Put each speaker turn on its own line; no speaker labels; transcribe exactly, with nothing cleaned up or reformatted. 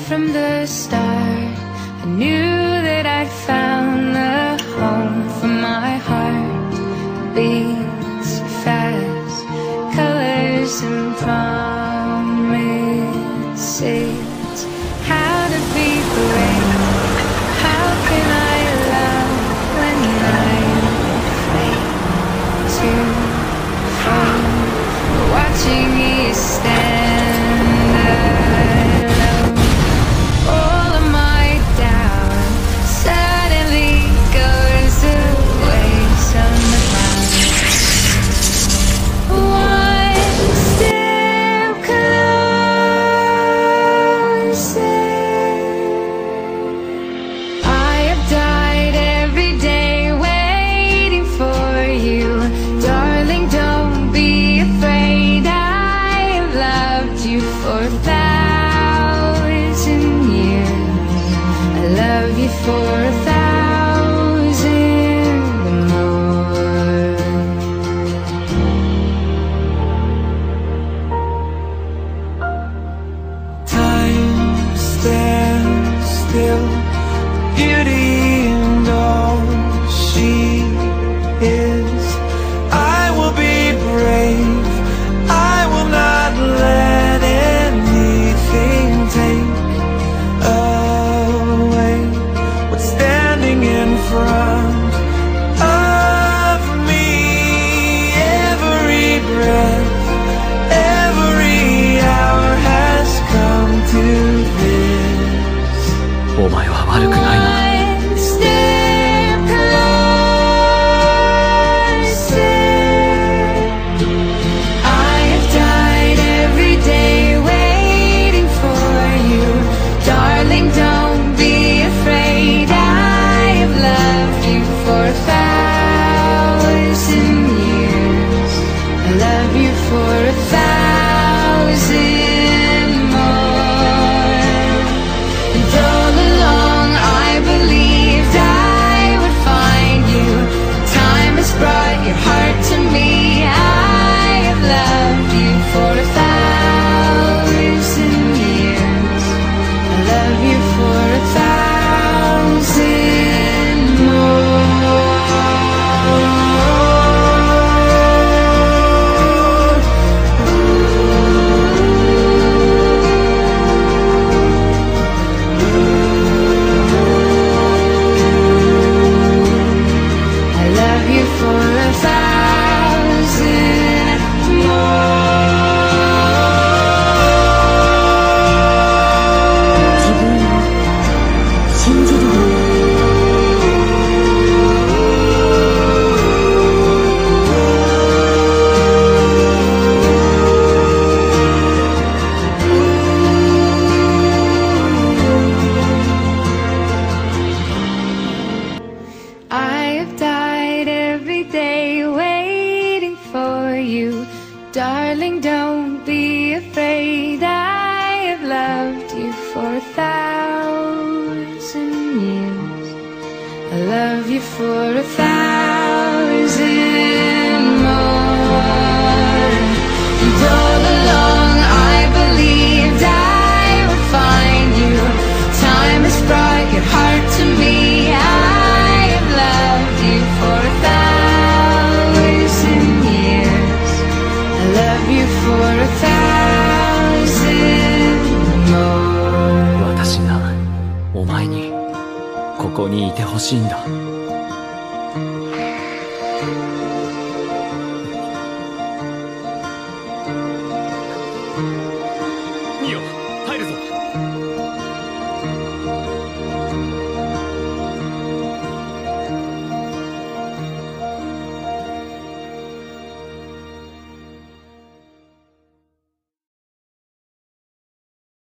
from the start. I knew that I'd found the home for my heart. Beats fast, colors and promises. How to be brave? How can I love when I'm afraid to fall? Watching you stand alone. All of my doubt suddenly goes away somehow. One step closer. I have died every day waiting for you. Darling, don't be afraid. I have loved you for a thousand years. I love you for a thousand more.
Time stands still, beauty and all she is. I will be brave, I will not let anything take away what's standing in front of me. Every breath, every hour has come to this.
お前は悪くないな。
One step closer. I have died every day waiting for you. Darling, don't be afraid. I have loved you for a thousand years. I love you for a thousand more. And all along I believed I would find you. Time has brought your heart to me. I have loved you for a thousand years. I love you for a thousand more. I love you for a thousand I have died every day waiting for you. Darling, don't be afraid. I have loved you for a thousand years. I love you for a thousand more. And all along I believed I would find you. Time has brought your heart to me. I have loved you for a thousand years. I love you for a thousand more.
私がお前にここにいてほしいんだ。ミオ、入るぞ。